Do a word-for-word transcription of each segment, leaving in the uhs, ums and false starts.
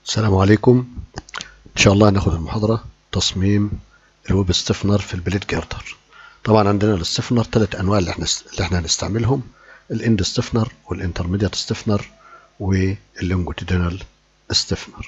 السلام عليكم. ان شاء الله هناخد المحاضرة تصميم الويب ستيفنر في البليد جاردر. طبعا عندنا الستيفنر ثلاث انواع اللي احنا اللي احنا هنستعملهم: الاند ستيفنر والانترميديت ستيفنر واللونجيتودينال ستيفنر.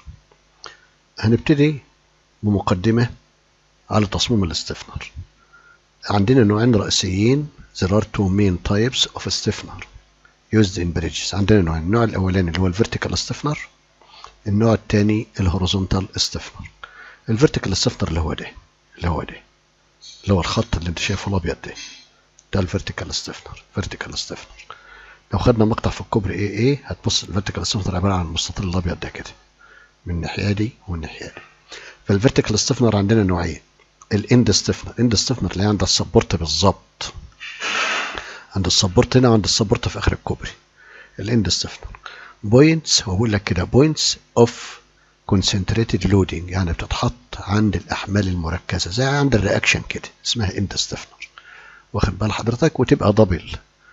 هنبتدي بمقدمة على تصميم الستيفنر. عندنا نوعين رئيسيين. there are two main types of stiffener used in bridges. عندنا نوعين: النوع الاولاني اللي هو الفيرتيكال ستيفنر، النوع الثاني الهوريزونتال ستيفنر. الفيرتيكال ستيفنر اللي هو ده اللي هو ده اللي هو الخط اللي انت شايفه الابيض ده ده الفيرتيكال ستيفنر. فيرتيكال ستيفنر لو خدنا مقطع في الكوبري اي اي هتبص الفيرتيكال ستيفنر عباره عن المستطيل الابيض ده كده من الناحيه دي ومن الناحيه دي. فالفيرتيكال ستيفنر عندنا نوعين: الاند ستيفنر. اند ستيفنر اللي عند السبورت بالظبط، عند السبورت هنا وعند السبورت في اخر الكوبري. الاند ستيفنر بوينتس، هو بقول لك كده بوينتس اوف concentrated loading، يعني بتتحط عند الاحمال المركزه زي عند الرياكشن كده، اسمها اند ستيفنر. واخد بال حضرتك؟ وتبقى دبل.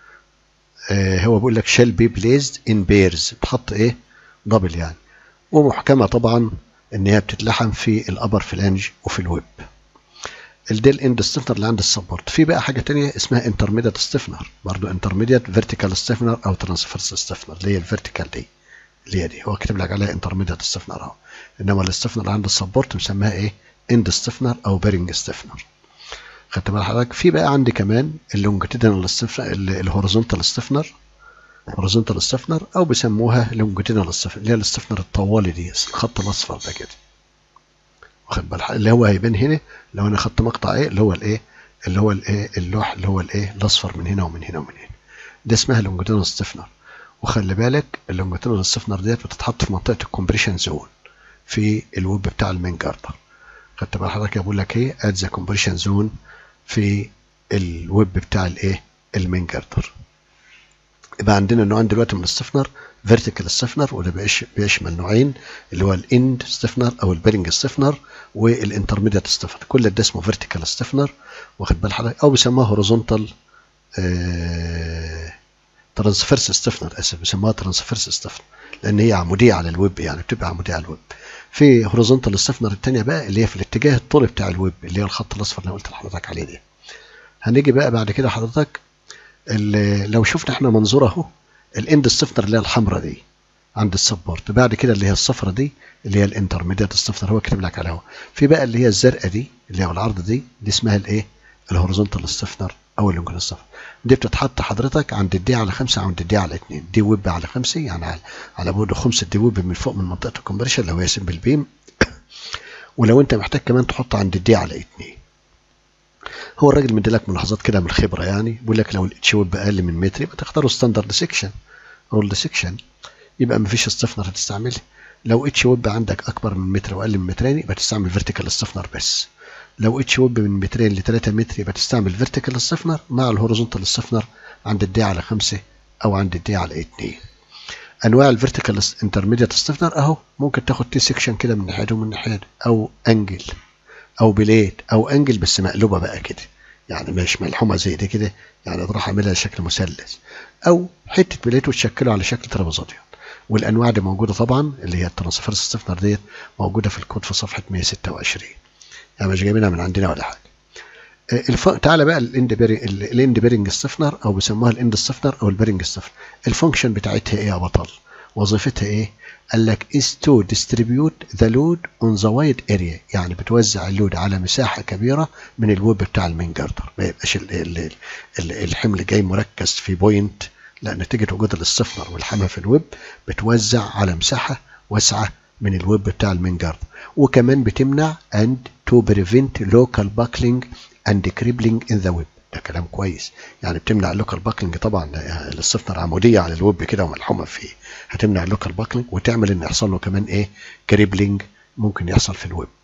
آه هو بيقول لك shall be placed in pairs، بتحط ايه؟ دبل يعني. ومحكمه طبعا ان هي بتتلحم في الابر فلانج وفي الويب. ده الاند ستيفنر اللي عند السبورت. في بقى حاجه ثانيه اسمها انترميديت ستيفنر، برضه انترميديت فيرتيكال ستيفنر او ترانسفيرس ستيفنر، اللي هي الفيرتيكال دي اللي هي دي هو كاتب لك عليها انترميديت ستيفنر اهو. انما الستيفنر اللي عند السبورت مسميها ايه؟ اند ستيفنر او بيرنج ستيفنر. خدت بال حضرتك؟ في بقى عندي كمان اللونجيتودينال ستيفنر، الهوريزونتال ستيفنر، هوريزونتال ستيفنر او بيسموها لونجيتودينال ستيفنر، اللي هي الستيفنر الطوالي دي، الخط الاصفر ده كده. واخد بال حضرتك؟ اللي هو هيبان هنا لو انا خدت مقطع ايه اللي هو الايه اللي هو الايه اللوح اللي هو الايه الاصفر من هنا ومن هنا ومن هنا. ده اسمها لونجيتودينال ستيفنر. وخلي بالك اللونجيتودينال ستيفنر ديت بتتحط في منطقه الكومبريشن زون في الويب بتاع المين جاردر. خدت بال حضرتك؟ بقول لك ايه؟ ات ذا كومبريشن زون في الويب بتاع الايه؟ المين جاردر. يبقى عندنا نوعين دلوقتي من الستيفنر: فيرتيكال ستيفنر وده بيشمل نوعين اللي هو الاند ستيفنر او البيرنج ستيفنر والانترميديت ستيفنر. كل ده اسمه فيرتيكال ستيفنر. واخد بال حضرتك؟ او بيسموها هوريزونتال آه ترانسفيرس ستيفنر، اسف بيسموها ترانسفيرس ستيفنر لان هي عموديه على الويب، يعني بتبقى عموديه على الويب. في هوريزونتال ستيفنر الثانيه بقى اللي هي في الاتجاه الطولي بتاع الويب، اللي هي الخط الاصفر اللي قلت لحضرتك عليه ده. هنيجي بقى بعد كده حضرتك لو شفنا احنا منظور اهو، الاند ستيفنر اللي هي الحمراء دي عند السبورت، بعد كده اللي هي الصفراء دي اللي هي الانترميديت ستيفنر، هو كاتب لك عليها. في بقى اللي هي الزرقاء دي اللي هي العرض دي دي اسمها الايه؟ الهوريزونتال ستيفنر او اللونجيتودينال ستيفنر. دي بتتحط حضرتك عند الدي على خمسة او عند الدي على اتنين. دي ويب على خمسة، يعني على على بعد خمسة دي ويب من فوق من منطقه الكومبريشن لو هي سمبل بيم. ولو انت محتاج كمان تحط عند الدي على اتنين. هو الراجل مديلك ملاحظات كده من الخبره، يعني بيقول لك لو الاتش ويب اقل من متر يبقى تختاروا ستاندرد سيكشن رول سيكشن، يبقى مفيش ستيفنر هتستعمله. لو اتش ويب عندك اكبر من متر واقل من مترين يبقى تستعمل فيرتيكال ستيفنر بس. لو اتش ويب من مترين ل ثلاثة متر يبقى تستعمل فيرتيكال ستيفنر مع الهوريزونتال ستيفنر عند الدي على خمسة او عند الدي على اتنين. انواع الفيرتيكال انترميديت ستيفنر اهو، ممكن تاخد تي سيكشن كده من ناحيه ومن ناحيه، او انجل او بليد او انجل بس مقلوبه بقى كده، يعني مش ملحومه زي دي كده، يعني تروح اعملها شكل مثلث، او حته بليد وتشكله على شكل ترابيزات. والانواع دي موجوده طبعا، اللي هي الترانسفيرس ستيفنر ديت موجوده في الكود في صفحه مية وستة وعشرين، يعني مش جايبينها من عندنا ولا حاجه. الف... تعالى بقى الاند الاند بيرنج ستيفنر او بيسموها الاند ستيفنر او البيرنج ستيفنر. الفانكشن بتاعتها ايه يا بطل؟ وظيفتها ايه؟ قال لك is to distribute the load on the wide area، يعني بتوزع اللود على مساحه كبيره من الويب بتاع المين جاردر، ما يبقاش الحمل جاي مركز في بوينت، لا، نتيجه وجود الستيفنر والحمل في الويب بتوزع على مساحه واسعه من الويب بتاع المين جاردر. وكمان بتمنع and to prevent local buckling and crippling in the web. ده كلام كويس، يعني بتمنع اللوكال باكلينج. طبعا الستيفنر عموديه على الويب كده وملحومه فيه، هتمنع اللوكال باكلينج وتعمل ان يحصل له كمان ايه؟ كريبلينج ممكن يحصل في الويب.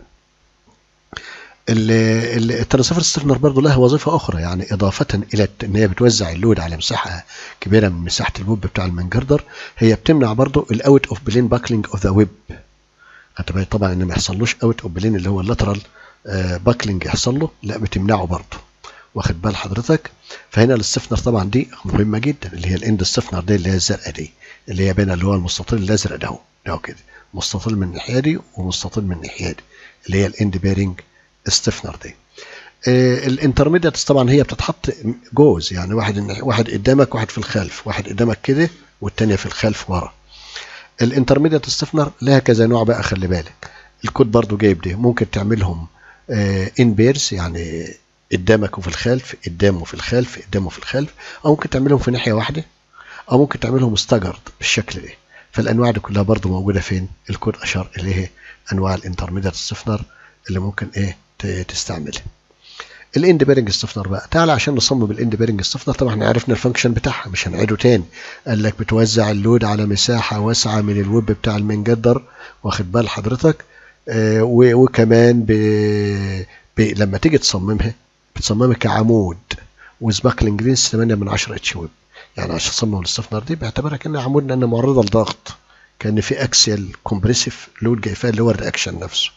الترانسفير ستيفنر برضه لها وظيفه اخرى، يعني اضافه الى ان هي بتوزع اللود على مساحه كبيره من مساحه الويب بتاع المين جاردر، هي بتمنع برضه الاوت اوف بلين باكلينج اوف ذا ويب. هتبقى طبعا ان ما يحصلوش اوت اوف بلين اللي هو اللاترال باكلينج يحصل له، لا بتمنعه برضه. واخد بال حضرتك؟ فهنا الستيفنر طبعا دي مهمه جدا، اللي هي الاند ستيفنر دي اللي هي الزرقاء دي اللي هي بين اللي هو المستطيل الازرق ده اهو ده كده، مستطيل من الناحيه دي ومستطيل من الناحيه دي اللي هي الاند بيرنج ستيفنر دي. آه الانترميديتس طبعا هي بتتحط جوز، يعني واحد واحد قدامك واحد في الخلف، واحد قدامك كده والثانيه في الخلف ورا. الانترميديت ستيفنر لها كذا نوع بقى، خلي بالك الكود برضو جايب ده، ممكن تعملهم آه ان بيرز يعني قدامك وفي الخلف، قدامه وفي الخلف، قدامه وفي الخلف، او ممكن تعملهم في ناحيه واحده، او ممكن تعملهم استجرد بالشكل ده. فالانواع دي كلها برضو موجوده فين؟ الكود اشار اليه انواع الانترميديت ستيفنر اللي ممكن ايه تستعملها. الاند بيرنج ستيفنر بقى، تعالى عشان نصمم الاند بيرنج ستيفنر. طبعا احنا عرفنا الفانكشن بتاعها مش هنعيده تاني. قال لك بتوزع اللود على مساحه واسعه من الويب بتاع المنجدر، واخد بال حضرتك؟ آه وكمان ب... ب... لما تيجي تصممها بتصممها كعمود وسباكلينج لينس ثمانية من عشرة اتش ويب. يعني عشان تصمم الستيفنر دي بيعتبرها كانها عمود لان معرضه لضغط، كان في اكسيال كومبريسيف لود جاي فيها اللي هو الرياكشن نفسه.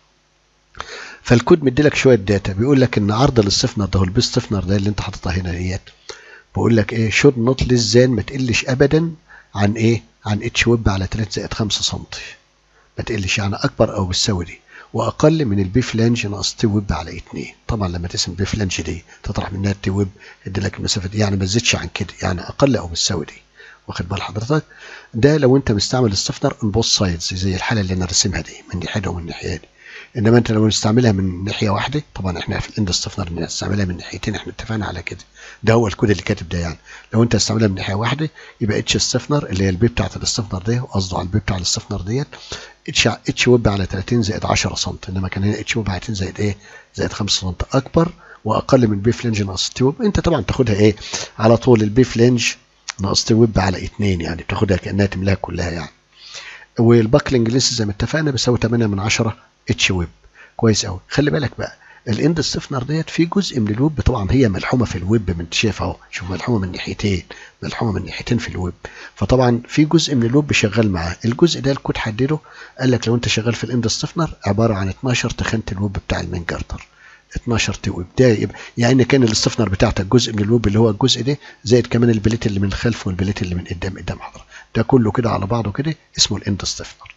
فالكود مديلك شويه داتا، بيقول لك ان عرض الستيفنر ده، البيست ستيفنر ده اللي انت حاططها هنا ديت، بيقول لك ايه شود نوت ليس ذان، ما تقلش ابدا عن ايه؟ عن اتش ويب على ثلاثة زائد خمسة سم، ما تقلش، يعني اكبر او بتساوي دي، واقل من البي فلانج ناقص تي ويب على اتنين. طبعا لما تقسم البي فلانج دي تطرح منها التي ويب يدي لك المسافه دي، يعني ما تزيدش عن كده، يعني اقل او بتساوي دي، واخد بال حضرتك؟ ده لو انت مستعمل الستيفنر ان بوث سايدز زي الحاله اللي انا راسمها دي، من ناحيه ومن ناحيه دي. انما انت لو مستعملها من ناحيه واحده، طبعا احنا في الاند ستيفنر بنستعملها من ناحيتين، احنا اتفقنا على كده، ده هو الكود اللي كاتب ده. يعني لو انت هتستعملها من ناحيه واحده يبقى اتش ستيفنر اللي هي البي بتاعت الستيفنر دي، وقصده على البي بتاع الستيفنر ديت، اتش اتش ويب على ثلاثين زائد عشرة سم، انما كان هنا اتش ويب على ثلاثين زائد ايه؟ زائد خمسة سم، اكبر واقل من بي فلانج ناقص تي ويب. انت طبعا تاخدها ايه على طول، البي فلانج ناقص تي ويب على اتنين، يعني بتاخدها كانها تملاها كلها يعني. والباكلينج لينس زي ما اتفقنا بيساوي ثمانية من عشرة اتش ويب. كويس قوي. خلي بالك بقى الاند ستيفنر ديت في جزء من الويب، طبعا هي ملحومه في الويب، من انت شايف اهو، شوف ملحومه من ناحيتين، ملحومه من ناحيتين في الويب، فطبعا في جزء من الويب شغال معاه. الجزء ده الكود حدده، قال لك لو انت شغال في الاند ستيفنر عباره عن اتناشر تخانه الويب بتاع المنجردر، اتناشر تي ويب، ده يبقى يعني كان الستيفنر بتاعتك جزء من الويب اللي هو الجزء ده، زائد كمان البليت اللي من الخلف والبليت اللي من قدام قدام حضرتك، ده كله كده على بعضه كده اسمه الاند ستيفنر.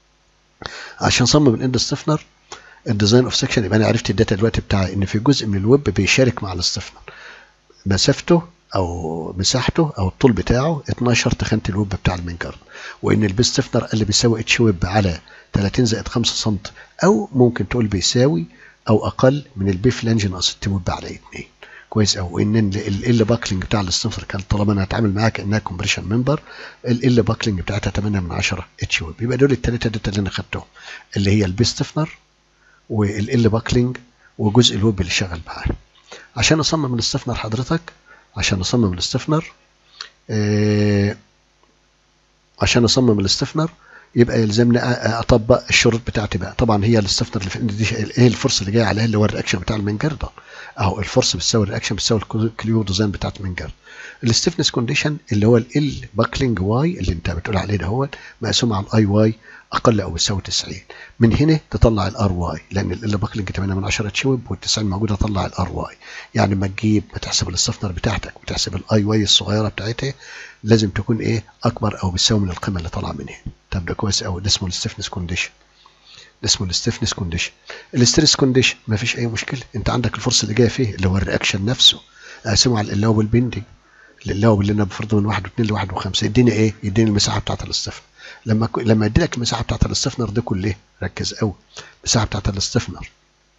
عشان صمم الاند ستيفنر الديزاين اوف سكشن، يبقى انا عرفت الداتا دلوقتي بتاع ان في جزء من الويب بيشارك مع الستيفنر، مسافته او مساحته او الطول بتاعه اتناشر تخانه الويب بتاع المنجر، وان البي ستيفنر اللي بيساوي اتش ويب على ثلاثين زائد خمسة سم، او ممكن تقول بيساوي او اقل من البي فلانج ناقص التي ويب على اتنين. كويس قوي. وان ال باكلينج بتاع الستيفنر كان طالما انا هتعامل معاها كانها كومبريشن ممبر، ال باكلينج بتاعتها ثمانية من عشرة اتش ويب. يبقى دول الثلاثه داتا اللي انا خدتهم، اللي هي البي ستيفنر والال باكلينج وجزء الويب اللي شغال معاه. عشان اصمم الستيفنر حضرتك، عشان اصمم الستيفنر آه عشان اصمم الستيفنر يبقى يلزمني اطبق الشروط بتاعتي بقى. طبعا هي الستيفنر اللي في دي ايه الفورس اللي جاي عليها، اللي هو الرياكشن بتاع المنجردر اهو، الفورس بتساوي الرياكشن بتساوي الكليو ديزاين بتاعت المنجردر. الستيفنس كونديشن اللي هو ال باكلينج واي اللي انت بتقول عليه ده، هو مقسوم على الاي واي اقل او يساوي تسعين. من هنا تطلع الار واي، لان ال باكلينج ثمانية من عشرة اتش ويب وال90 موجوده، تطلع الار واي. يعني لما تجيب ما تحسب الستيفنر بتاعتك وتحسب الاي واي الصغيره بتاعتها، لازم تكون ايه اكبر او بتساوي من القيمه اللي طالعه من هنا. طب ده كويس قوي، ده اسمه الستيفنس كونديشن، ده اسمه الستيفنس كونديشن. الستريس كونديشن ما فيش اي مشكله، انت عندك الفرصه اللي جايه فيه اللي هو الرياكشن نفسه، اقسمه على اللي هو بالبندنج، اللي هو اللي انا بفرضه من واحد واثنين لواحد وخمسه، يديني ايه؟ يديني المساحه بتاعت الستيفنر. لما لما ادي لك المساحه بتاعت الستيفنر دي كلها، ركز قوي، المساحه بتاعت الستيفنر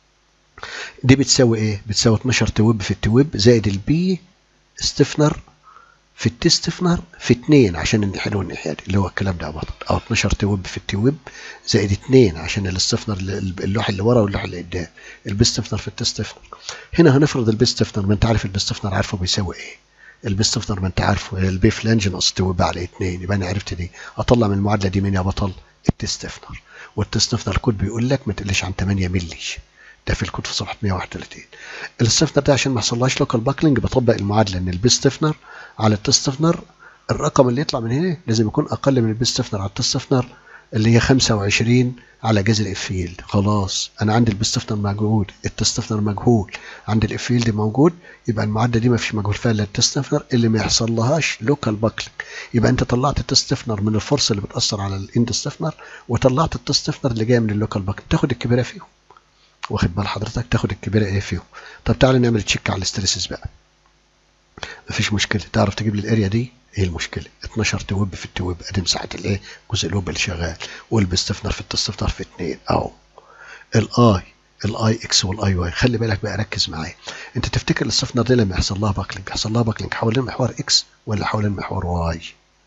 دي بتساوي ايه؟ بتساوي اتناشر تي ويب في التي ويب زائد البي ستيفنر في التي ستيفنر في اتنين عشان الناحيه والناحيه دي، اللي هو الكلام ده بطل، او اتناشر تي ويب في التي ويب زائد اتنين عشان الستيفنر اللوح اللي ورا واللوح اللي قدام، البي ستيفنر في التي ستيفنر. هنا هنفرض البي ستيفنر، ما انت عارف البي ستيفنر عارفه بيساوي ايه؟ البي ستيفنر ما انت عارفه البي فلانج ناقص تي ويب على اتنين، يبقى انا عرفت دي، اطلع من المعادله دي مين يا بطل؟ التي ستيفنر. والتي ستيفنر الكود بيقول لك ما تقلش عن ثمانية مللي، ده في الكود في صفحه مية وواحد وثلاثين. الستيفنر ده عشان ما يحصلهاش لوكال باكلينج بطبق المعادله ان البي ستيفنر على التي ستيفنر، الرقم اللي يطلع من هنا لازم يكون اقل من البي ستيفنر على التي ستيفنر اللي هي خمسة وعشرين على جذر الاف فيلد. خلاص انا عندي البستفنر موجود، التستفنر مجهول، عندي الاف فيلد موجود، يبقى المعادله دي ما فيش مجهول فيها الا التستفنر اللي ما يحصل لهاش لوكال باكلينج. يبقى انت طلعت التستفنر من الفرصه اللي بتاثر على الاند ستفنر، وطلعت التستفنر اللي جايه من اللوكال باكلينج، تاخد الكبيره فيهم. واخد بال حضرتك؟ تاخد الكبيره ايه فيهم. طب تعالى نعمل تشيك على الاستريسز بقى. مفيش مشكله. تعرف تجيب لي الاريا دي؟ ايه المشكله؟ اتناشر تويب في التويب، ادي مساحه الايه؟ جزء الويب اللي شغال، والبستفنر في التستفنر في اتنين اهو. الاي الاي اكس والاي واي. خلي بالك بقى، ركز معايا. انت تفتكر الستفنر دي لما يحصل لها باكلينج يحصل لها باكلينج حوالين محور اكس ولا حوالين محور واي؟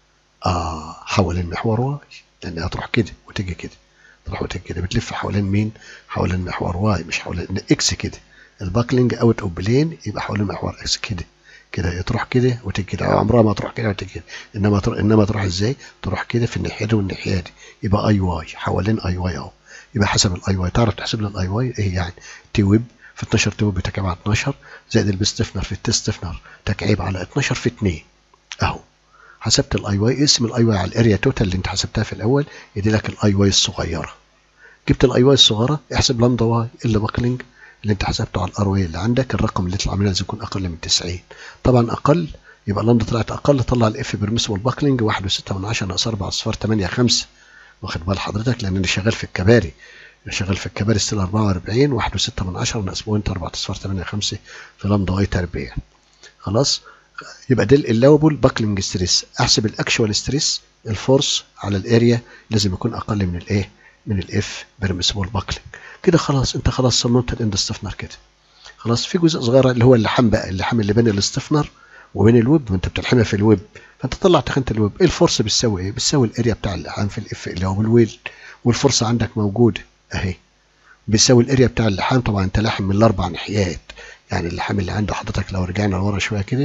اه حوالين محور واي، لانها هتروح كده وتيجي كده، تروح وتيجي كده، بتلف حوالين مين؟ حوالين محور واي، مش حوالين اكس كده. الباكلينج اوت اوف بلين يبقى حوالين محور اكس كده كده، تروح كده وتيجي كده. عمرها ما تروح كده وتيجي كده، انما تروح انما تروح ازاي؟ تروح كده في الناحيه دي والناحيه دي، يبقى اي واي حوالين اي واي اهو. يبقى حسب الاي واي. تعرف تحسب لي الاي واي ايه يعني؟ تي ويب في اتناشر، تي ويب تكعيب على اتناشر، زائد البستفنر في التستفنر تكعيب على اتناشر في اتنين اهو. حسبت الاي واي، اسم الاي واي على الاريا توتال اللي انت حسبتها في الاول يدي لك الاي واي الصغيره. جبت الاي واي الصغيره، احسب لامدا واي اللي باكلينج اللي انت حسبته على الار واي اللي عندك. الرقم اللي يطلع منها لازم يكون اقل من تسعين. طبعا اقل، يبقى لامدا طلعت اقل. طلع الاف بيرميسبل باكلينج واحد وستة من عشرة ناقص اربعة صفار تمانية خمسة. واخد بال حضرتك؟ لان انا شغال في الكباري، انا شغال في الكباري ستيل اربعة واربعين، واحد وستة من عشرة ناقص بوينت اربعة صفار تمانية خمسة في لامدا واي تربيع. خلاص. يبقى ده اللاوبل باكلينج ستريس. احسب الاكشوال ستريس، الفورس على الاريا لازم يكون اقل من الايه؟ من الاف بيرميسبل باكلينج. كده خلاص انت خلاص صممت الاند ستفنر كده. خلاص في جزء صغير اللي هو اللحام بقى، اللحام اللي بين الاستفنر وبين الويب، وانت بتلحمها في الويب، فانت تطلع تخانه الويب. ايه الفورس بتساوي ايه؟ بتساوي الاريا بتاع اللحام في الاف اللي هو بالويل، والفرصه عندك موجوده اهي، بيساوي الاريا بتاع اللحام. طبعا انت لاحم من الاربع ناحيات، يعني اللحام اللي عند حضرتك لو رجعنا لورا شويه كده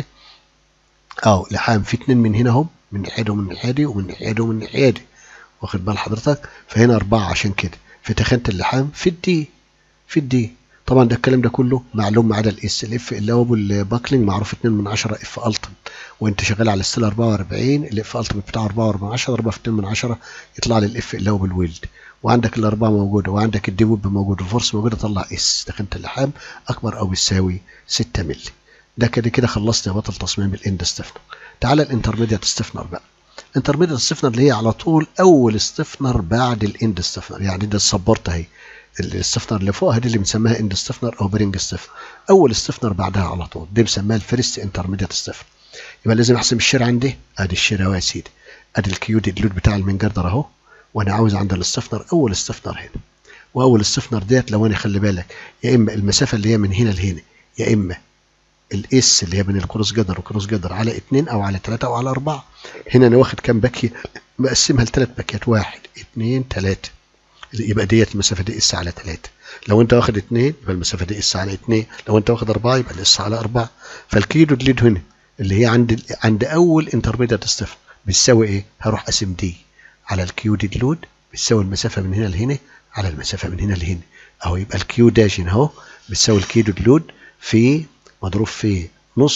اه لحام في اتنين من هنا اهم، من ناحيه دي ومن ناحيه دي ومن ناحيه دي ومن ناحيه دي. واخد بال حضرتك؟ فهنا اربعه عشان كده في تخانه اللحام في الدي في الدي. طبعا ده الكلام ده كله معلوم ما عدا الاس. الاف اللي هو بالباكلينج معروف اتنين من عشرة اف التم، وانت شغال على الستيل اربعة واربعين، الاف التم بتاع اربعة واربعة من عشرة ضربها في اتنين من عشرة يطلع لي الاف اللي هو بالويلد. وعندك الاربعه موجوده، وعندك الدي ويب موجود، والفورس موجوده، طلع اس تخانه اللحام اكبر او بيساوي ستة مللي. ده كده كده خلصت يا بطل تصميم الاند ستيفنر. تعالى الانترميديت ستيفنر بقى. انترميديت ستيفنر اللي هي على طول اول ستيفنر بعد الاند ستيفنر، يعني ده السبورت اهي، الستيفنر اللي فوقها دي اللي بنسميها اند ستيفنر او بيرنج ستيفنر، اول ستيفنر بعدها على طول دي بنسميها الفيرست انترميديت ستيفنر. يبقى لازم احسب الشير عندي، ادي الشير اهو يا سيدي، ادي الكيو دي اللود بتاع المنجردر اهو، وانا عاوز عند الستيفنر اول ستيفنر هنا. واول ستيفنر ديت لو انا خلي بالك يا اما المسافه اللي هي من هنا لهنا، يا اما الاس اللي هي بين الكروس جدر وكروس جدر على اتنين او على تلاتة او على اربعة. هنا انا واخد كام باكيه؟ مقسمها لثلاث باكيات، واحد اتنين تلاتة، يبقى ديت المسافه دي اس على تلاتة. لو انت واخد اتنين يبقى المسافه دي اس على اتنين، لو انت واخد اربعة يبقى الاس على اربعة. فالكيلو دليد هنا اللي هي عند عند اول انترميديت ستيفنر بتساوي ايه؟ هروح اقسم دي على الكيو دي لود، بتساوي المسافه من هنا لهنا على المسافه من هنا لهنا اهو. يبقى الكيو داش هنا اهو بتساوي الكيلو لود في مضروب في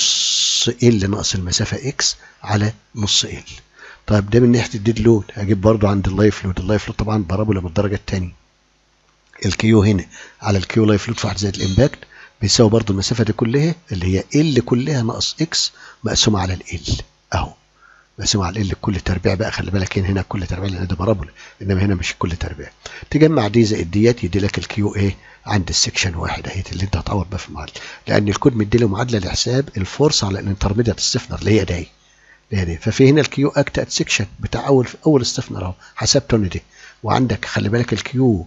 نص ال ناقص المسافه اكس على نص ال. طيب ده من ناحيه الديد لود، هجيب برضو عند اللايف لود. اللايف لود طبعا بارابولا بالدرجه الثانيه، الكيو هنا على الكيو لايف لود في واحد زائد الامباكت بيساوي برضو المسافه دي كلها اللي هي ال كلها ناقص اكس مقسومه على ال اهو، مقسومه على ال كل تربيع بقى. خلي بالك هنا هنا كل تربيع لان ده بارابولا، انما هنا مش كل تربيع. تجمع دي زائد ديت يدي لك الكيو ايه عند السكشن واحد اهي اللي انت هتعوض بقى في المعادله، لان الكود مدي له معادله لحساب الفورس على الانترميديت ستيفنر اللي هي دي دي. ففي هنا الكيو اكت ات سكشن بتاع اول اول ستيفنر اهو حسبته انا دي. وعندك خلي بالك الكيو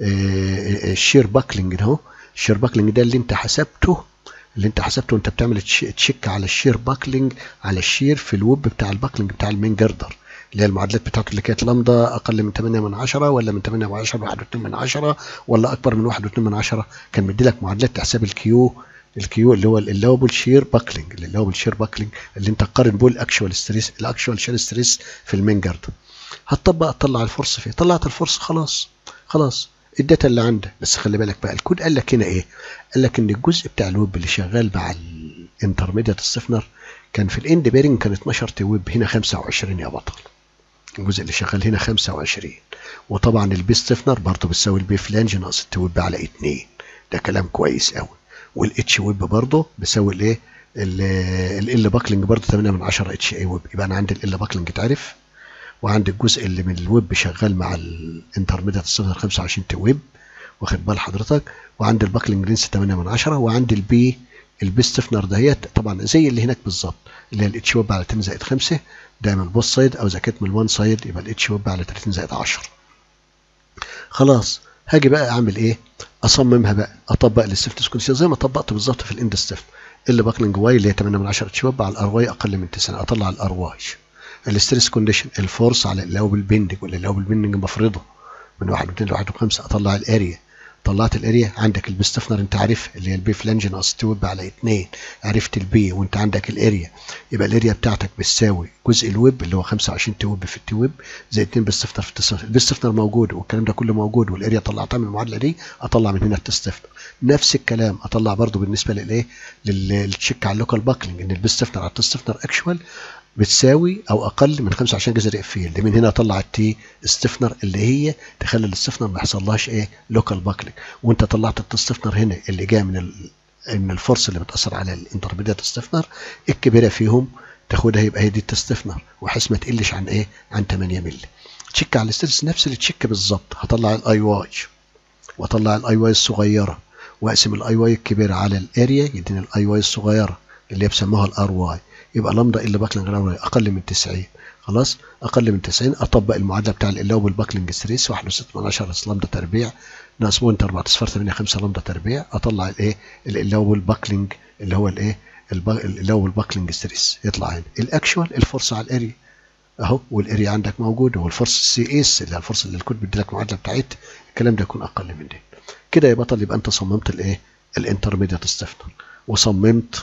آه الشير باكلينج اهو، الشير باكلينج ده اللي انت حسبته اللي انت حسبته وانت بتعمل تشيك على الشير باكلينج على الشير في الويب بتاع الباكلينج بتاع المين جردر، اللي هي المعادلات بتاعته اللي كانت لامدا اقل من تمانية من عشرة ولا من تمانية من عشرة واحد واتنين من عشرة ولا اكبر من واحد واتنين من عشرة. كان مدي لك معادلات تحسب الكيو الكيو اللي هو اللوبل شير باكلينج اللي هو الشير باكلينج اللي انت تقارن بيه الاكشوال ستريس الاكشوال شير ستريس في المين جردر. هتطبق تطلع الفرصه فيه، طلعت الفرصه خلاص خلاص الداتا اللي عندك. بس خلي بالك بقى الكود قال لك هنا ايه؟ قال لك ان الجزء بتاع الويب اللي شغال مع الانترميديت ستيفنر كان في الاند بيرنج كان اتناشر تي ويب، هنا خمسة وعشرين يا بطل. الجزء اللي شغال هنا خمسة وعشرين، وطبعا البي ستيفنر برضه بتساوي البي فلانج ناقص التي ويب على اتنين. ده كلام كويس قوي. والاتش ويب برضه بيساوي الايه ال باكلنج برضه تمانية من عشرة اتش اي ويب. يبقى انا عندي ال باكلنج اتعرف، وعندي الجزء اللي من الويب شغال مع الانترميديت ستيفنر خمسة وعشرين تي ويب، واخد بال حضرتك، وعندي الباكلنج رينس تمانية من عشرة، وعندي البي البي ستيفنر دهيت طبعا زي اللي هناك بالظبط، اللي هي الاتش ويب على اتنين زائد خمسة، ده من البوست سايد، او اذا كانت من الوان سايد يبقى الاتش ويب على تلاتين زائد عشرة. خلاص هاجي بقى اعمل ايه؟ اصممها بقى، اطبق الستيفنس كونديشن زي ما طبقت بالظبط في الاند ستيفن. اللي باكلنج واي اللي هي تمانية من عشرة اتش ويب على الار واي اقل من تسعين، اطلع الار واي. الستريس كونديشن الفورس على اللي هو بالبندنج، واللي اللي هو بالبندنج بفرضه من واحد واتنين لواحد وخمسة، اطلع الاريا. طلعت الاريا، عندك البي ستيفنر انت عارف اللي هي البي فلانج ناقص تي ويب على اتنين، عرفت البي وانت عندك الاريا، يبقى الاريا بتاعتك بتساوي جزء الويب اللي هو خمسة وعشرين تي ويب في التي ويب زائد اتنين بي ستيفنر في التي ستيفنر. البي ستيفنر موجود والكلام ده كله موجود، والاريا طلعتها من المعادله دي، اطلع من هنا التي ستيفنر. نفس الكلام اطلع برضو بالنسبه للايه للتشيك على اللوكال باكلنج، ان البي ستيفنر على التي ستيفنر اكشوال بتساوي او اقل من خمسة وعشرين جذر اف فيلد. من هنا اطلع التي ستيفنر اللي هي تخلي الستيفنر ما يحصلهاش ايه لوكال باكلينج. وانت طلعت التي ستيفنر هنا اللي جاي من ال... من الفورس اللي بتاثر على الانترميديت ستيفنر الكبيره فيهم تاخدها، يبقى هي دي التي ستيفنر، وحيث ما تقلش عن ايه عن تمانية مللي. تشيك على الستيرس نفس التشيك بالظبط، هطلع الاي واي واطلع الاي واي الصغيره، واقسم الاي واي الكبيره على الاريا يديني الاي واي الصغيره اللي هي بسموها الار واي، يبقى لامدا اللي باكلنج اقل من تسعين. خلاص اقل من تسعين، اطبق المعادله بتاع اللو بالباكلنج ستريس واحد وستة من عشرة لامدا تربيع ناقص بوينت اربعة صفر تمانية خمسة لامدا تربيع، اطلع الايه اللو بالباكلنج اللي هو الايه اللو بالباكلنج ستريس، يطلع هنا الاكشوال الفورس على الاريا اهو، والاريا عندك موجوده، والفورس السي اس اللي هي الفورس اللي الكود بيدي لك المعادله بتاعتها، الكلام ده يكون اقل من ده. كده يا بطل يبقى انت صممت الايه الانترميديت ستيفنر، وصممت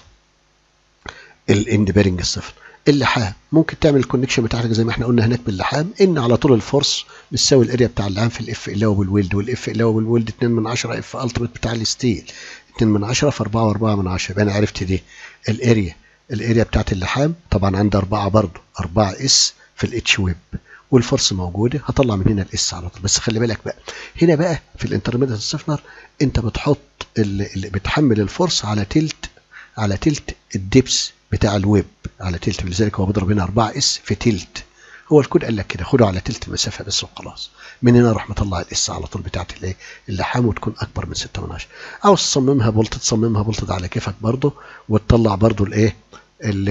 الاند بيرنج ستيفنر. اللحام ممكن تعمل الكونكشن بتاعتك زي ما احنا قلنا هناك باللحام، ان على طول الفورس بتساوي الاريا بتاع اللحام في الاف اللي هو بالويلد، والاف اللي هو بالويلد اتنين من عشرة اف التيميت بتاع الستيل اتنين من عشرة في اربعة واربعة من عشرة، يبقى انا عرفت دي الاريا الاريا بتاعت اللحام طبعا عندي اربعة برضه اربعة اس في الاتش ويب، والفورس موجوده، هطلع من هنا الاس على طول. بس خلي بالك بقى هنا بقى في الانترميديت ستيفنر انت بتحط اللي, اللي بتحمل الفورس على تلت على تلت الدبس بتاع الويب على تلت، لذلك هو بيضرب هنا اربعة اس في تلت. هو الكود قال لك كده خده على تلت المسافه بس وخلاص. من هنا راح مطلع الاس على طول بتاعت الايه اللحام، وتكون اكبر من ستة من عشرة. عاوز تصممها بولت تصممها بولت على كيفك برضه، وتطلع برضه الايه ان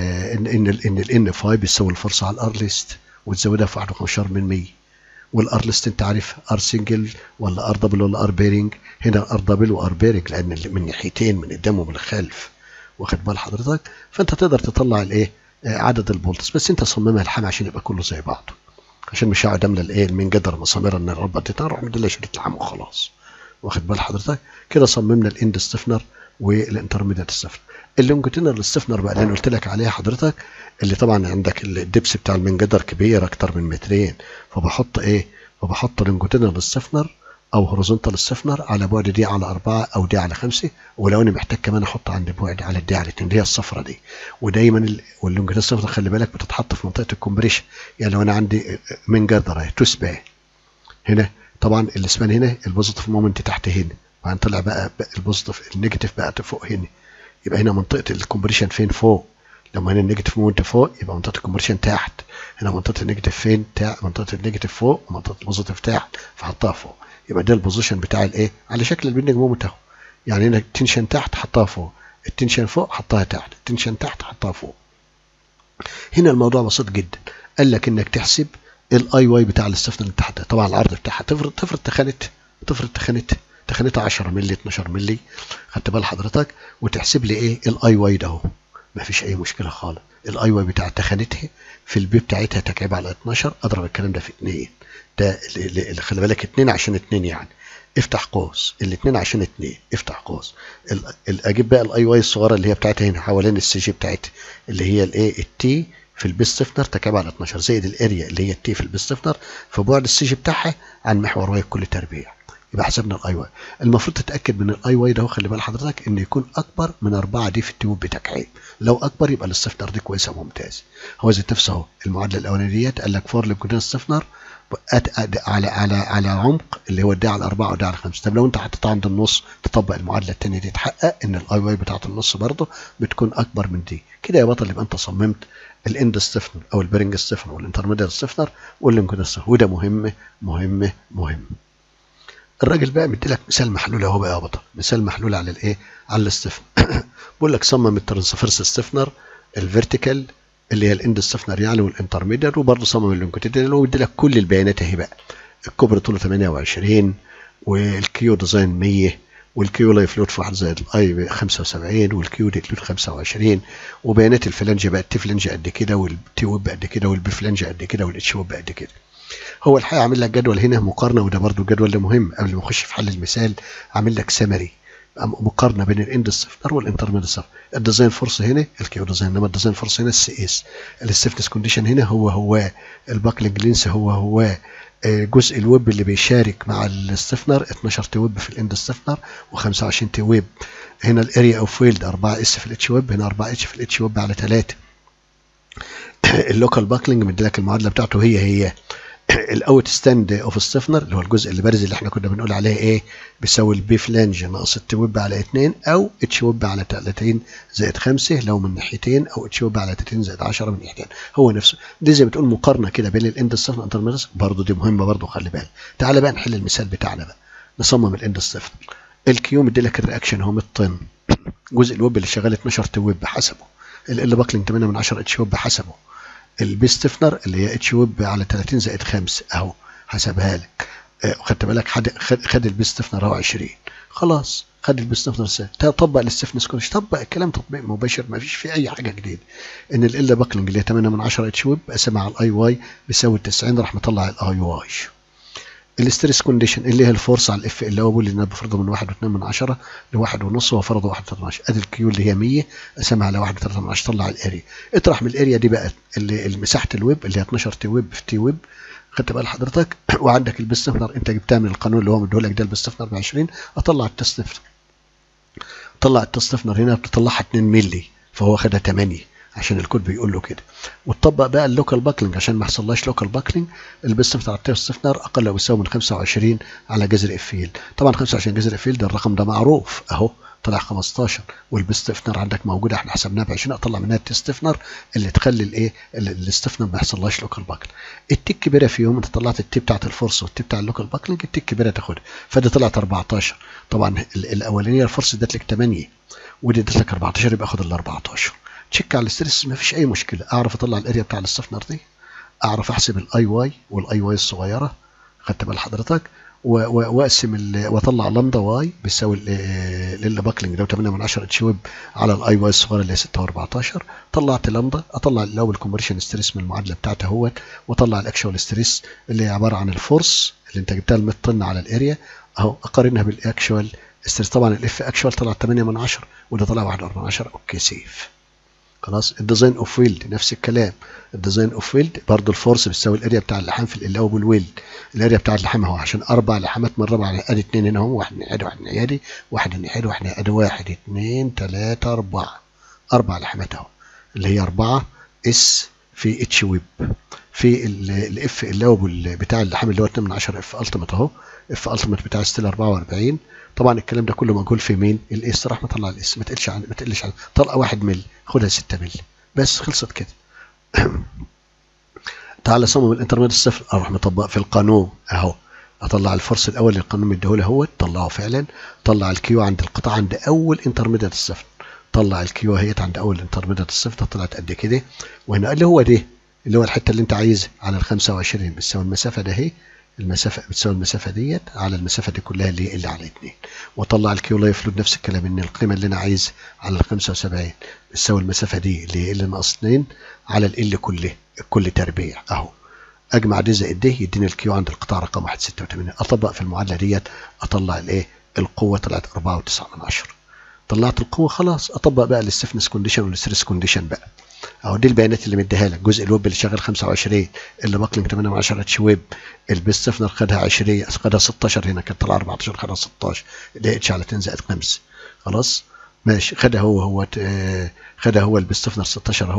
ان ان الان خمسة بيساوي الفورس على الار ليست، وتزودها في واحد وخمستاشر من مية. والار ليست انت عارف ار سنجل ولا ار دبل ولا ار بيرنج، هنا ار دبل وار بيرنج لان من ناحيتين من قدام ومن الخلف، واخد بال حضرتك. فانت تقدر تطلع الايه عدد البولتس، بس انت صممها لحام عشان يبقى كله زي بعضه، عشان مش هقعد املى الايه من جدر مسامير ان الربه دي تروح مدلها شريط لحام وخلاص، واخد بال حضرتك. كده صممنا الاند ستيفنر والانترميديت ستيفنر. اللونجيتودينال ستيفنر بقى اللي انا قلت لك عليها حضرتك، اللي طبعا عندك الدبس بتاع المنجدر كبير اكتر من مترين، فبحط ايه فبحط لونجيتودينال ستيفنر او هوريزونتال ستيفنر على بعد دي على اربعة او دي على خمسة، ولو انا محتاج كمان احط عند بعد على دي على اتنين اللي هي الصفرة دي. ودايما ال... واللونجيتودينال ستيفنر خلي بالك بتتحط في منطقه الكومبريشن، يعني لو انا عندي منجدر اهي تو سبان هنا، طبعا السبان هنا البوزيتيف مومنت تحت هنا، وبعدين طلع بقى البوزيتيف النيجاتيف بقى فوق هنا، يبقى هنا منطقه الكومبريشن فين فوق، لما هنا النيجاتيف مومنت فوق يبقى منطقه الكومبريشن تحت، هنا منطقه النيجاتيف فين تحت، منطقه النيجاتيف فوق ومنطقه البوزيتيف تحت، فحطها فوق. يبقى ده البوزيشن بتاع الايه على شكل البندنج مومنت اهو، يعني هنا التنشن تحت حطها فوق، التنشن فوق حطها تحت، التنشن تحت حطها فوق. هنا الموضوع بسيط جدا، قال لك انك تحسب الاي واي بتاع الستيفنر اللي تحت، طبعا العرض بتاعها تفرض تفرض تخانت تفرض تخانت تخانتها عشرة مللي اتناشر مللي، خدت بال حضرتك، وتحسب لي ايه الاي واي ده اهو، مفيش اي مشكله خالص. الاي واي بتاع تخانتها في البي بتاعتها تكعيب على اتناشر، اضرب الكلام ده في اتنين، ده اللي خلي بالك اتنين عشان اتنين، يعني افتح قوس الاتنين عشان اتنين افتح قوس. اجيب بقى الاي واي الصغيره اللي هي بتاعتها هنا حوالين السي جي بتاعتها اللي هي الايه التي في البي ستيفنر تكعيب على اتناشر زائد الاريا اللي هي التي في البي ستيفنر في بعد السي جي بتاعها عن محور واي كل تربيع. يبقى حسبنا الاي واي. المفروض تتاكد من الاي واي ده، خلي بال حضرتك انه يكون اكبر من اربعة دي في التيوب بتكعيب، لو اكبر يبقى الستيفنر دي كويسه وممتاز. هو ذات نفسه اهو المعادله الاولانيه ديت قال لك فور لونجيتودينال ستيفنر على على على عمق اللي هو الدي على أربعة ودي على خمسة. طب لو انت حطيتها عند النص تطبق المعادله الثانيه دي، تحقق ان الاي واي بتاعت النص برضه بتكون اكبر من دي. كده يا بطل يبقى انت صممت الاند ستيفنر او البيرنج ستيفنر والانترميديت ستيفنر واللينكولن ستيفنر، وده مهم مهم مهم. الراجل بقى مدي لك مثال محلول اهو بقى يا بطل، مثال محلول على الايه؟ على الستيفنر. بيقول لك صمم الترانسفيرس ستيفنر الفيرتيكال اللي هي الاند ستيفنر يعني والانترميديت، وبرضه صمم اللونجيتيودينال، ومدي لك كل البيانات اهي بقى. الكوبري طوله ثمانية وعشرين، والكيو ديزاين مية، والكيو لايف لود في واحد زائد الاي خمسة وسبعين، والكيو ديت لود خمسة وعشرين، وبيانات الفلانج بقى التي فلانج قد كده، والتي ويب قد كده، والبي فلانج قد كده، والاتش ويب قد كده. هو الحقيقه عامل لك جدول هنا مقارنه، وده برضه الجدول ده مهم قبل ما نخش في حل المثال. عامل لك سمري مقارنه بين الاند ستيفنر والانترميديت ستيفنر. الديزاين فورس هنا الكيو ديزاين، انما الديزاين فورس هنا السي اس. الستيفنس كونديشن هنا هو هو الباكلينج لينس هو هو جزء الويب اللي بيشارك مع الستيفنر اتناشر تي ويب في الاند ستيفنر وخمسة وعشرين تي ويب. هنا الاريا اوف ويلد أربعة اس في الاتش ويب، هنا أربعة اتش في الاتش ويب على ثلاثة. اللوكال باكلينج مدي لك المعادله بتاعته هي هي الاوت ستاند اوف ستيفنر اللي هو الجزء اللي بارز اللي احنا كنا بنقول عليه ايه، بيساوي البي فلانج ناقص التي ويب على اتنين، او اتش ويب على ثلاثين زائد خمسة لو من ناحيتين، او اتش ويب على ثلاثين زائد عشرة من ناحيتين. هو نفسه دي زي ما بتقول مقارنه كده بين الاند ستيفنر والانترميديت، برضه دي مهمه برضه خلي بالك. تعالى بقى نحل المثال بتاعنا بقى، نصمم الاند ستيفنر. الكيو مدي لك الرياكشن هو مية طن، جزء الويب اللي شغال اتناشر تي ويب بحسبه، ال باكلينج ثمانية من عشرة اتش ويب بحسبه، البي ستيفنر اللي هي اتش ويب على ثلاثين زائد خمسة اهو حسبها لك. خدت بالك خد خد البي ستيفنر اهو عشرين، خلاص خد البي ستيفنر. طبق الستيفنس كونش، طبق الكلام تطبيق مباشر، ما فيش فيه اي حاجه جديده. ان ال باكلينج اللي هي ثمانية من عشرة اتش ويب قسمها على الاي واي بيساوي تسعين، راح مطلع الاي واي. الستريس كونديشن اللي هي الفورس على الاف اللي هو بيقول ان انا بفرضه من واحد واتنين من عشرة لواحد ونص، هو فرضه واحد وتلاتة من عشرة. ادي الكيو اللي هي مية قسمها على واحد وتلاتة من عشرة، طلع الاريا. اطرح من الاريا دي بقى اللي مساحه الويب اللي هي اتناشر تي ويب في تي ويب، خدت بال حضرتك؟ وعندك البي ستيفنر انت جبتها من القانون اللي هو مديهولك ده، البي ستيفنر ب عشرين، اطلع التستيفنر. طلع التستيفنر هنا بتطلعها اتنين مللي، فهو خدها تمانية عشان الكود بيقول له كده. وتطبق بقى اللوكال باكلينج عشان ما يحصلهاش لوكال باكلينج. البي ستيفنر على التستيفنر اقل او يساوي من خمسة وعشرين على جذر اف فيلد. طبعا خمسة وعشرين جذر اف فيلد الرقم ده معروف اهو، طلع خمستاشر. والبي ستيفنر عندك موجوده احنا حسبناها ب عشرين، اطلع منها التستيفنر اللي تخلي الايه الستيفنر ما يحصلهاش لوكال باكلينج. التي الكبيره فيهم انت طلعت التي بتاعت الفورس والتي بتاع اللوكال باكلينج، التي الكبيره تاخدها، فدي طلعت أربعتاشر. طبعا الاولانيه الفورس ادت لك تمانية ودي ادت لك أربعتاشر، يبقى خد ال أربعتاشر. تشيك على الستريس ما فيش اي مشكله، اعرف اطلع الاريا بتاع الستيفنر دي، اعرف احسب الاي واي والاي واي الصغيره، خدت بال حضرتك؟ واقسم واطلع لامدا واي بيساوي ال باكلينج ده ثمانية من عشرة اتش ويب على الاي واي الصغيره اللي هي ستة وأربعتاشر. طلعت لامدا، اطلع الاول الكومبريشن ستريس من المعادله بتاعته اهوت، واطلع الاكشوال ستريس اللي هي عباره عن الفورس اللي انت جبتها ال مية طن على الاريا اهو، اقارنها بالاكشوال ستريس. طبعا الاف اكشوال طلع ثمانية من عشرة وده طلع واحد وأربعة من عشرة. اوكي سيف. خلاص. الديزاين اوف ويلد نفس الكلام، الديزاين اوف ويلد برضه الفورس بتساوي الاريا بتاع اللحام في القلاوب والويلد. الاريا بتاع اللحام اهو عشان اربع لحامات من ربع، ادي اثنين هنا اهو، واحد نعادي واحد نعادي واحد نعادي واحد نعادي، واحد اثنين ثلاثة أربعة، اربع لحامات اهو اللي هي أربعة اس في اتش ويب. في الاف القلاوب بتاع اللحام اللي هو اتنين من عشرة اف التيمت اهو، اف التيمت بتاع ستيل أربعة وأربعين. طبعا الكلام ده كله مجهول في مين؟ الاس. راح مطلع الاس، ما تقلش عن ما تقلش عن طلقه واحد مللي، خدها ستة مللي بس، خلصت كده. تعالى صمم الانترميديت صفر، اروح مطبق في القانون اهو، اطلع الفورس الاول اللي القانون مديهولي اهوت، طلعه فعلا. طلع الكيو عند القطاع عند اول انترميديت صفر، طلع الكيو اهيت عند اول انترميديت صفر، طلعت قد كده. وهنا اللي هو ده اللي هو الحته اللي انت عايزها على ال خمسة وعشرين بتساوي المسافه ده اهي، المسافه بتساوي المسافه ديت على المسافه دي كلها اللي هي اللي على اتنين. واطلع الكيو لايف لود نفس الكلام، ان القيمه اللي انا عايزها على ال خمسة وسبعين بتساوي المسافه دي اللي هي ال ناقص اتنين على ال كله، الكل تربيع اهو. اجمع دي زائد ده يديني الكيو عند القطاع رقم واحد ستة وثمانين. اطبق في المعادله ديت، اطلع الايه القوه، طلعت أربعة وتسعة من عشرة. طلعت القوه خلاص، اطبق بقى الستيفنس كونديشن والستريس كونديشن بقى اهو. دي البيانات اللي مديها لك، جزء الويب اللي شغال خمسة وعشرين، اللي باكلينج ثمانية من عشرة اتش ويب، البي ستيفنر خدها عشرين، خدها ستاشر، هنا كانت طلع أربعتاشر خدها ستاشر، اللي هي اتش على اتنين زائد خمسة. خلاص ماشي، خدها هو هو خدها هو البي ستيفنر ستاشر اهوت،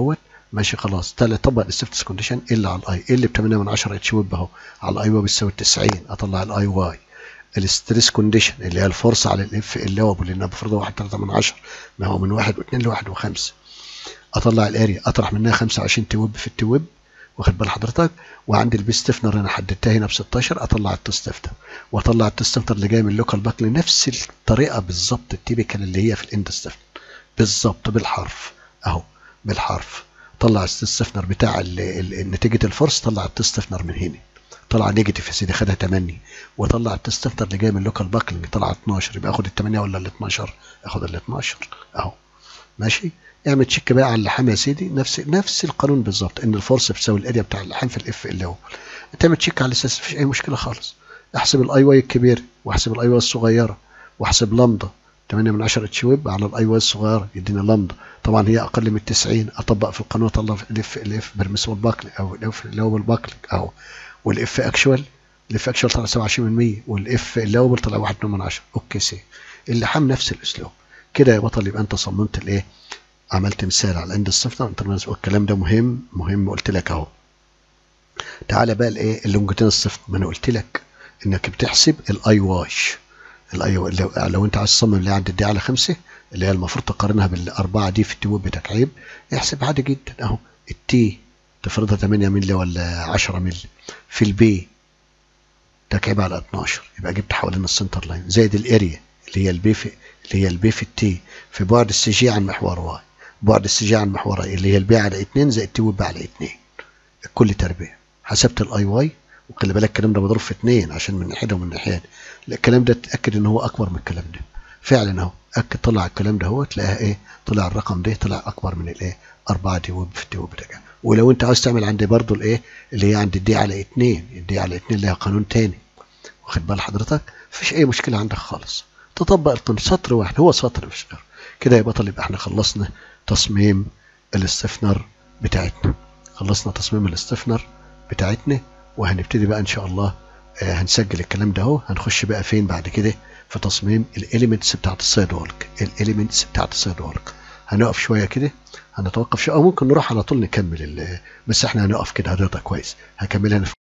ماشي خلاص. تعالى طبق الستفنس كونديشن الا على الاي، اللي ب ثمانية من عشرة اتش ويب اهو، على الاي واي بتساوي تسعين، اطلع الاي واي. الستريس كونديشن اللي هي الفرصه على الاف اللوب اللي انا بفرضها واحد فاصلة ثلاثة من عشرة، ما هو من واحد واثنين لواحد وخمسة. اطلع الاريا، اطرح منها خمسة وعشرين تي ويب في التي ويب، واخد بال حضرتك. وعندي البي ستيفنر انا حددتها هنا ب ستاشر، اطلع التو ستيفنر، واطلع التو ستيفنر اللي جاي من اللوكال باكل نفس الطريقه بالظبط التيبيكال اللي هي في الاند ستيفنر بالظبط بالحرف اهو بالحرف. طلع الستيفنر بتاع نتيجه الفورس، طلع التستفنر من هنا، طلع نيجاتيف يا سيدي خدها ثمانية، وطلع التستفنر اللي جاي من اللوكال باكلينج طلع اتناشر، يبقى اخد ال ثمانية ولا ال اتناشر؟ اخد ال اتناشر اهو. ماشي. اعمل تشيك بقى على اللحام يا سيدي، نفس نفس القانون بالظبط، ان الفورس بتساوي الاريا بتاع اللحام في الاف اللي هو. تعمل تشيك على الاساس مفيش اي مشكله خالص. احسب الاي واي الكبير، واحسب الاي واي الصغيره، واحسب لامدا ثمانية من عشرة اتش ويب على الاي واي الصغيره يدينا لامدا، طبعا هي اقل من تسعين، اطبق في القانون اطلع الاف الاف بيرميسبل باكلينج او الاف اللوبل باكلينج اهو، والاف اكشوال الاف اكشوال طلع سبعة وعشرين بالمية، والاف اللوبل طلع واحد فاصلة اثنين من عشرة. اوكي سي. اللحام نفس الاسلوب كده يا بطل. يبقى انت صممت الايه؟ عملت مثال على الاند ستيفنر. والكلام ده مهم مهم قلت لك اهو. تعالى بقى الايه؟ اللونجيتودينال ستيفنر. ما انا قلت لك انك بتحسب الاي واش، الاي لو, لو انت عايز تصمم اللي عند الدي على خمسة اللي هي المفروض تقارنها بالاربعه دي في التي ويب بتاعك، عيب احسب عادي جدا اهو. التي تفرضها ثمانية مللي ولا عشرة مللي في البي تكعب على اتناشر، يبقى جبت حوالين السنتر لاين، زائد الاريا اللي هي البي في اللي هي البي في التي في بعد السي جي عن محور واي، بعد السي جي عن محور اي اللي هي البي على اتنين زائد التي ويب على اتنين، الكل تربيع. حسبت الاي واي، وخلي بالك الكلام ده بضرب في اتنين عشان من ناحيه ومن ناحيه. الكلام ده تاكد ان هو اكبر من الكلام ده فعلا اهو. اكد طلع الكلام ده هو، تلاقيها ايه؟ طلع الرقم ده طلع اكبر من الايه؟ أربعة دي ويب في التي ويب بتاعك. ولو انت عاوز تعمل عندي برضو الايه اللي هي عند الدي على اتنين، الدي على اتنين لها قانون تاني، واخد بال حضرتك؟ مفيش اي مشكله عندك خالص، تطبق القانون سطر واحد، هو سطر مش غير كده يا بطل. يبقى احنا خلصنا تصميم الاستفنر بتاعتنا، خلصنا تصميم الاستفنر بتاعتنا، وهنبتدي بقى ان شاء الله آه هنسجل الكلام ده اهو. هنخش بقى فين بعد كده؟ في تصميم الاليمنتس بتاعت السايد وولك، الاليمنتس بتاعت السايد وولك. هنقف شويه كده، هنتوقف شويه، او ممكن نروح على طول نكمل، بس احنا هنقف كده هنقطع كويس، هكملها.